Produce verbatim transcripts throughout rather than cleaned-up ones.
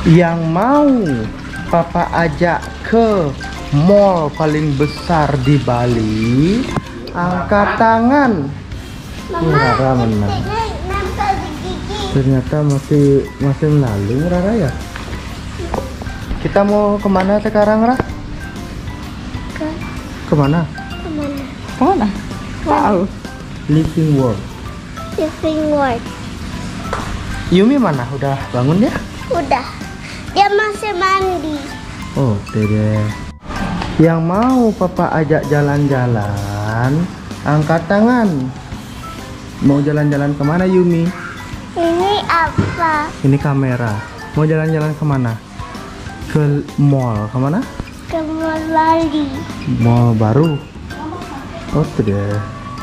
Yang mau Papa ajak ke mall paling besar di Bali, angkat tangan. Rara menang. Ternyata masih masih melalui Rara ya. Kita mau kemana sekarang, Ra? Ke Kemana? kemana? Kemana? Tahu. Living World. Living World. Yumi mana? Udah bangun ya? Udah. Dia masih mandi. Oh, deh. Yang mau Papa ajak jalan-jalan, angkat tangan. Mau jalan-jalan kemana, Yumi? Ini apa? Ini kamera. Mau jalan-jalan kemana? Ke mall. Kemana? Ke Mall Bali. Mall baru. Oh, tuh deh.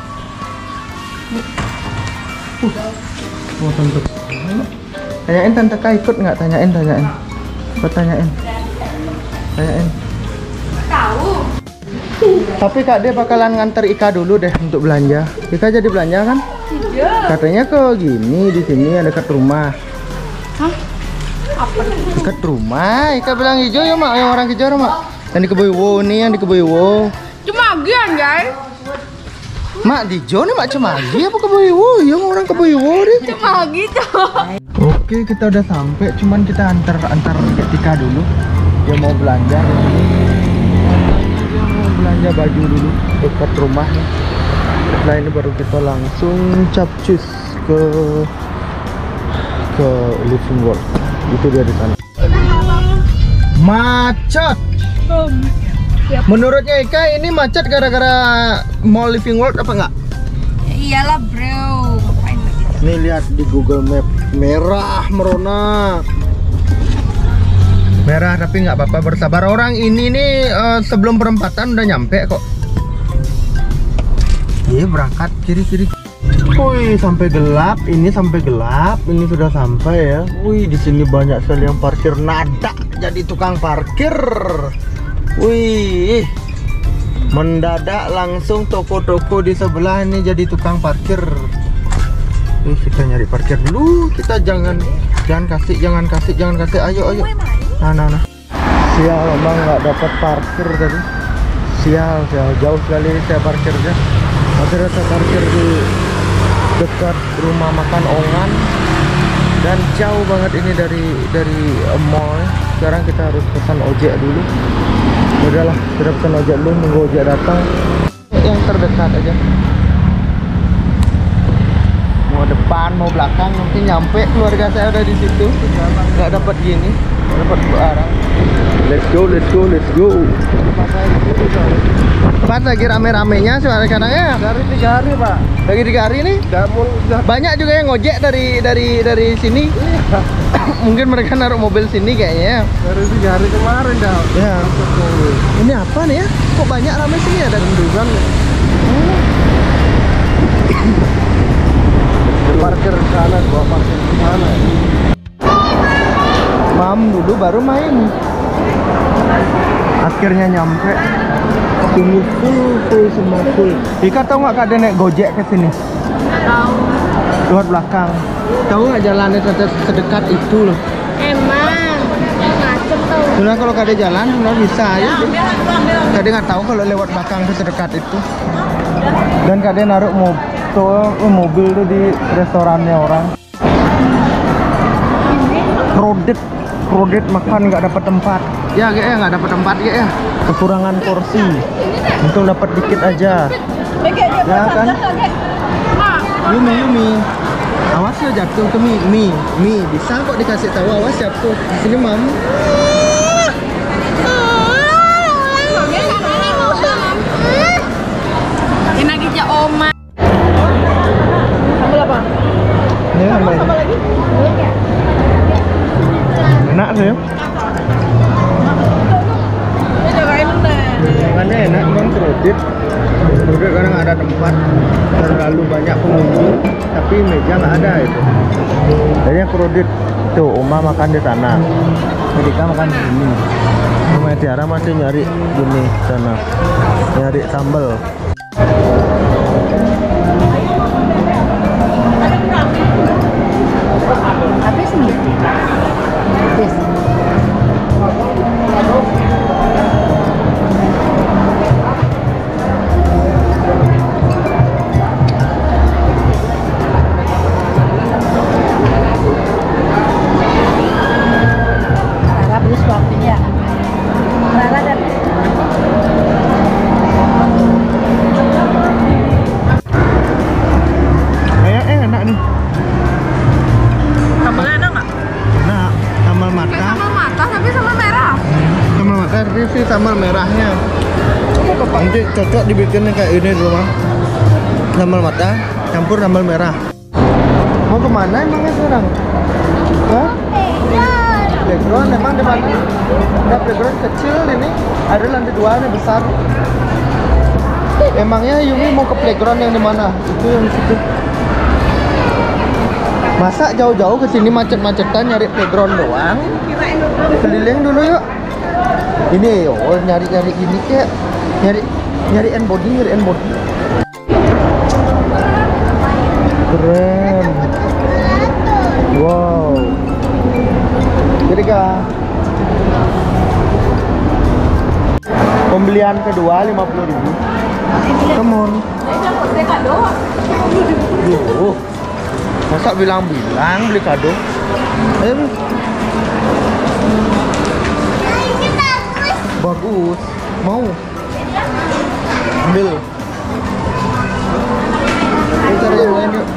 Uh, oh, tante. Tanyain tante Kak ikut nggak? Tanyain, tanyain. Kau tanyain. Tanyain. Tahu. Tapi Kak dia bakalan nganter Ika dulu deh untuk belanja. Ika jadi belanja kan? Iya. Katanya ke gini di sini ada dekat rumah. Hah? Apa? Dekat rumah. Ika bilang hijau ya mak, yang orang hijau mak. Yang di Keboiwo nih, yang di Keboiwo. Cuma gian guys. Mak di Jo nih mak Cemagi apa Keboiwo? Yang orang Keboiwo deh. Cuma gitu. Oke kita udah sampai, cuman kita antar antar Ika dulu. Dia mau belanja. Dia mau belanja baju dulu dekat rumahnya. Setelah ini baru kita langsung capcus ke ke Living World. Itu dia di sana. Macet. Menurutnya Ika ini macet gara-gara Mall Living World apa enggak? Ya iyalah bro. Ngapain lagi? Nih lihat di Google Map merah merona. Merah tapi nggak apa-apa, bersabar orang ini nih uh, sebelum perempatan udah nyampe kok. Iya berangkat kiri-kiri. Wih sampai gelap, ini sampai gelap, ini sudah sampai ya. Wih di sini banyak sekali yang parkir, nada jadi tukang parkir. Wih mendadak langsung toko-toko di sebelah ini jadi tukang parkir. Nih kita nyari parkir dulu, kita jangan jangan kasih jangan kasih jangan kasih ayo ayo. Nah nah nah. Sial emang nggak dapat parkir tadi. Sial sial jauh sekali saya parkirnya. Akhirnya saya parkir di dekat rumah makan Ongan dan jauh banget ini dari dari uh, mall. Sekarang kita harus pesan ojek dulu. Udahlah, sudah pesan ojek dulu, nunggu ojek datang. Yang terdekat aja. Mau depan, mau belakang, nanti nyampe keluarga saya udah di situ. Nggak dapat gini, nggak dapat barang. Let's go, let's go, let's go. Pas lagi rame-ramenya sekarang ya. Dari tiga hari pak. Lagi tiga hari nih. Banyak juga yang ngojek dari dari dari sini. Mungkin mereka naruh mobil sini kayaknya. Dari tiga hari kemarin dah. Ya. Ini apa nih ya? Kok banyak ramai sini ada Bendungan. Parkir di sana, gua parkir di sana. Mam dulu baru main. Akhirnya nyampe. Sungguh full, full semua full. Ika tahu nggak ada naik gojek ke sini? Tahu. Luar belakang. Tahu nggak jalannya sedekat itu loh? Emang macet tuh. Sebenarnya kalau kada jalan, sebenarnya bisa ya. Kada nggak tahu kalau lewat belakang itu sedekat itu. Dan kada naruh mobil, mobil tuh di restorannya orang. Crowded, crowded makan nggak dapat tempat. Ya, kayak ya nggak dapat tempat kayak ya. Kekurangan porsi. Untung dapat dikit aja. Ya kan? Yumi, Yumi. Awas lo jatuh ke mie, mie, mie. Bisa kok dikasih tahu, awas jatuh. Di sini mam. Ini lagi aja oma. Ambil apa? Ini apa ini? lagi? Enak sih ya. Ini jagain deh. Makannya enak, memang crowded. Crowded karena nggak ada tempat. Terlalu banyak pengunjung, tapi meja nggak ada itu. Jadinya crowded. Tuh, Uma makan di sana. Medika makan di sini. Uma Tiara masih nyari gini sana. Nyari sambal. Habis nih. Habis. ini sambal merahnya. Nanti cocok dibikinnya kayak ini di rumah. Sambal mata campur sambal merah. Mau kemana emangnya sekarang? Hah? Playground emang di mana? Ada playground kecil ini. Ada lantai dua nih besar. Emangnya Yumi mau ke playground yang di mana? Itu yang di situ. Masa jauh-jauh ke sini macet-macetan nyari playground doang? Keliling dulu yuk. Ini oh nyari-nyari gini kayak nyari nyari end body, nyari end body. Keren. Wow. Jadi kak pembelian kedua lima puluh ribu. Come on. Duh. Masa bilang-bilang beli kado? Ayo. Ini bagus. Bagus. Mau? Ambil. Kita cari yang lain yuk.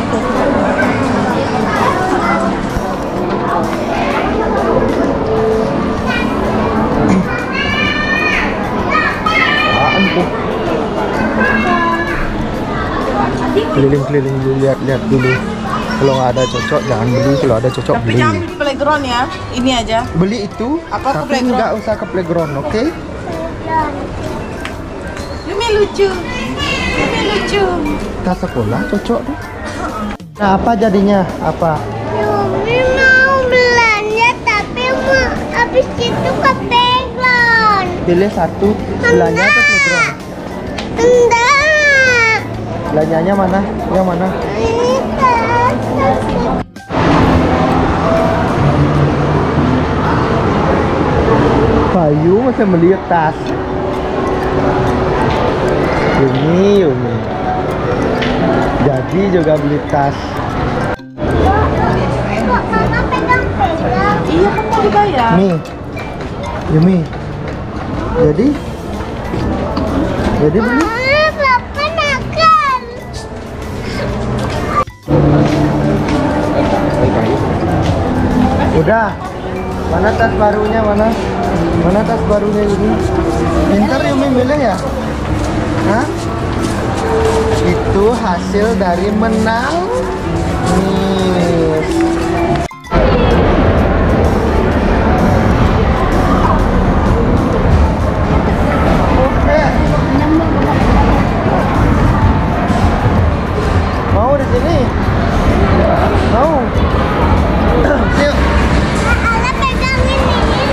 Apaan tuh? Keliling-keliling dulu, lihat-lihat dulu. Kalau nggak ada cocok jangan beli, kalau ada cocok Tapi beli. jangan beli playground ya. Ini aja. Beli itu, Apa ke tapi playground? nggak usah ke playground, oke? Yumi lucu. Yumi lucu. Kita sekolah cocok deh. Nah, apa jadinya? Apa? Yumi mau belanja tapi mau habis itu ke playground. Pilih satu, belanja atau playground? Enggak. Belanjanya mana? Yang mana? Ini kan. Bayu masih melihat tas. Yumi, Yumi. Jadi juga beli tas. Kok mama pegang-pegang? Iya kan mau dibayar. Nih, Yumi. Jadi, jadi beli. Ah, Papa nakal. Udah. Mana tas barunya mana? Mana tas barunya ini? Pintar Yumi milih ya? Hah? Itu hasil dari menang. Nih. Oke. Mau di sini? Mau? Yuk. Ala pegang ini.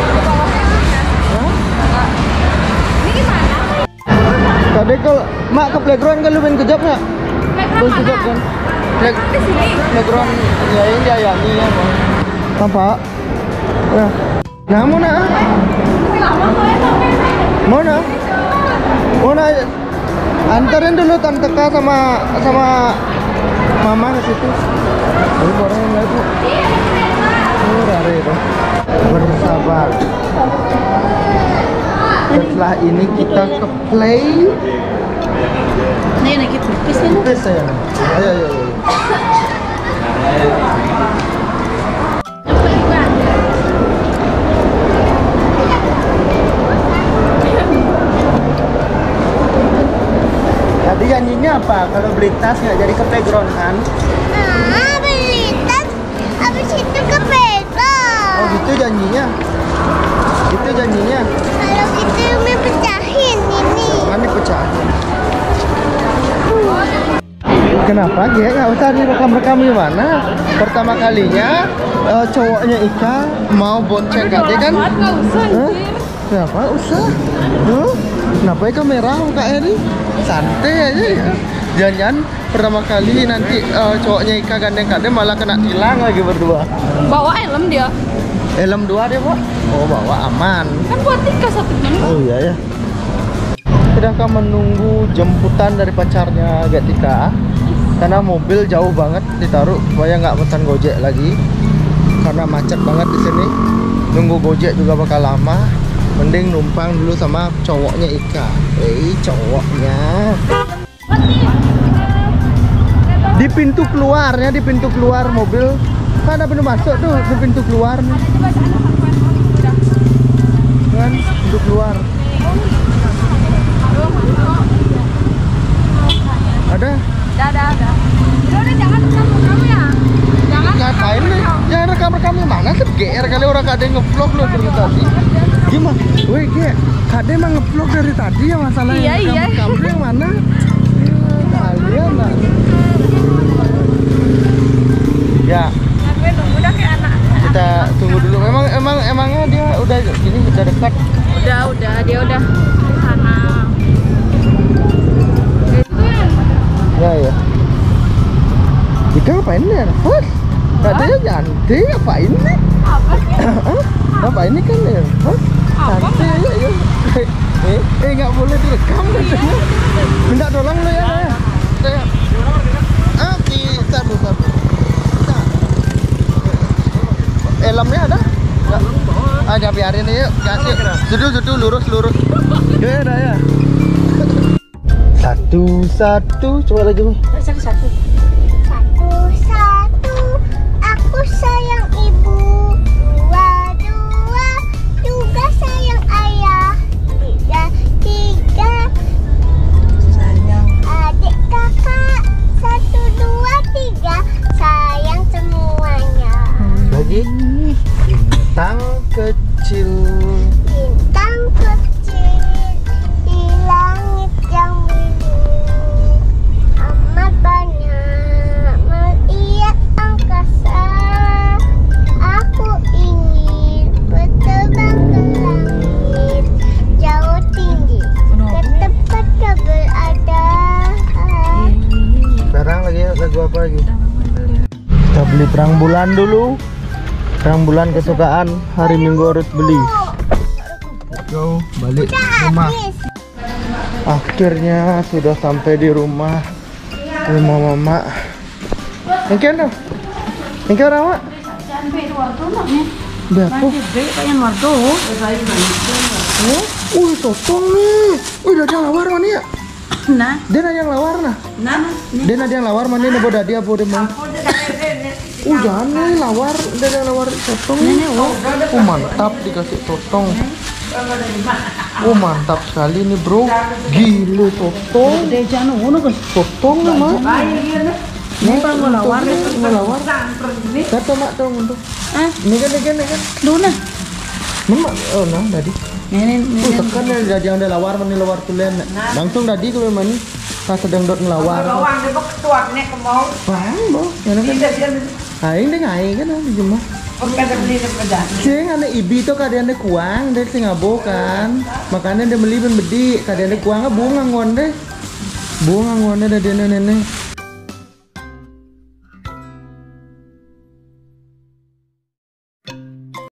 Tadi kalau mak ke playground kan lu main kejap nggak? Main kejap kan? Play, playground ya ini dia ya ini ya mau. Tampak? Ya. Nah mau nak? Mau nak? Mau nak? Antarin dulu tante K sama sama mama ke situ. Ini orang yang lain tuh. Oh rare itu. Bersabar. Setelah ini kita ke play. Nih, nih kita kesini. Please sayang. Ayo ayo ayo. Tadi janjinya apa? Kalau beli tas nggak jadi ke playground kan? Ah, beli tas habis itu ke playground. Oh gitu janjinya. Itu janjinya. Kalau gitu Yumi pecahin ini. Kan dipecahin. Kenapa dia nggak usah direkam-rekam gimana? Pertama kalinya eh, cowoknya Ika mau bonceng Kak kan? Nggak usah. Hah? Kenapa usah? Huh? Kenapa Ika merah Kak Eri? Santai aja ya. Jangan-jangan pertama kali nanti eh, cowoknya Ika gandeng Kak malah kena tilang lagi berdua. Bawa helm dia. Helm dua dia, Pak. Oh, bawa aman. Kan buat tiga satu kan. Oh iya ya. Sedangkan menunggu jemputan dari pacarnya Gatika karena mobil jauh banget ditaruh supaya nggak pesan Gojek lagi karena macet banget di sini. Nunggu Gojek juga bakal lama. Mending numpang dulu sama cowoknya Ika. Eh, cowoknya. Di pintu keluarnya, di pintu keluar mobil. Kan ada pintu masuk tuh, di pintu keluar nih. kan untuk keluar. Ada? Ada, ada, ada. Udah, jangan rekam kamu ya. Jangan. Ngapain nih? Jangan rekam-rekam yang mana sih? G R kali orang kadang ngevlog lo dari tadi. Gimana? Woi, G, kadang emang ngevlog dari tadi ya masalahnya. Iya, iya. Kamu yang mana? Kalian lah. Ya. Udah kayak anak. Kita tunggu dulu. Memang emang emangnya dia udah gini udah dekat. Udah, udah, dia udah di sana. Itu ya. Ya ya. Ika ngapain nih? Hah? Katanya cantik, ngapain nih? Apa sih? Hah? Apa ini kan ya? Hah? Apa? Cantik ya, ya. Eh, eh nggak boleh direkam katanya. Minta tolong lo ya. ya. Saya. Ah, kita tuh satu. Helmnya ada? Enggak. Ada biarin aja, kasih. Judul judul lurus lurus. Ya ada ya. Satu satu, coba lagi nih. Satu, satu. Satu-satu, aku sayang ibu. Dua-dua, juga sayang ayah. Tiga-tiga, sayang adik kakak. Satu, dua, tiga, sayang semuanya. Lagi. Bintang kecil. Bintang kecil di langit yang biru, amat banyak melihat angkasa. Aku ingin berterbang ke langit jauh tinggi, ke tempat kau berada. Sekarang lagi lagu apa lagi? Kita beli terang bulan dulu. Terang bulan kesukaan hari Minggu harus beli. Go balik ke rumah. Habis. Akhirnya sudah sampai di rumah rumah mama. Engken dong. Engken orang mak. Berapa? Oh, totong nih. Wih, ada yang lawar mana ya? Nah, Dia ada yang lawar nah. nah, Dia ada yang lawar mana nih boda dia boda mah. Oh, jangan nih lawar, dia ada yang lawar totong. Oh, oh mantap dikasih totong. Oh mantap sekali nih bro. Gile totong. Totong nih mak. Ini kan lawar, lawar. Kata mak tuh untuk. ah, Ini kan, ini kan, ini kan. Luna. Mama, oh nah tadi. Ini, Oh tekan ya jadi yang ada lawar mana lawar tulen. Langsung tadi gue mani. Pas sedang dot ngelawar. Lawang dia bak tuak nek kemau. Bang, boh. Yang kan. Tidak dia Aing deh ngai kan di rumah. bukan beli sepeda. Cing ada ibi tuh kadang ada kuang dari Singapura kan. Makanya dia beli ben bedi. Kadang ada kuangnya bunga ngon deh. Bunga ngon deh dari nenek.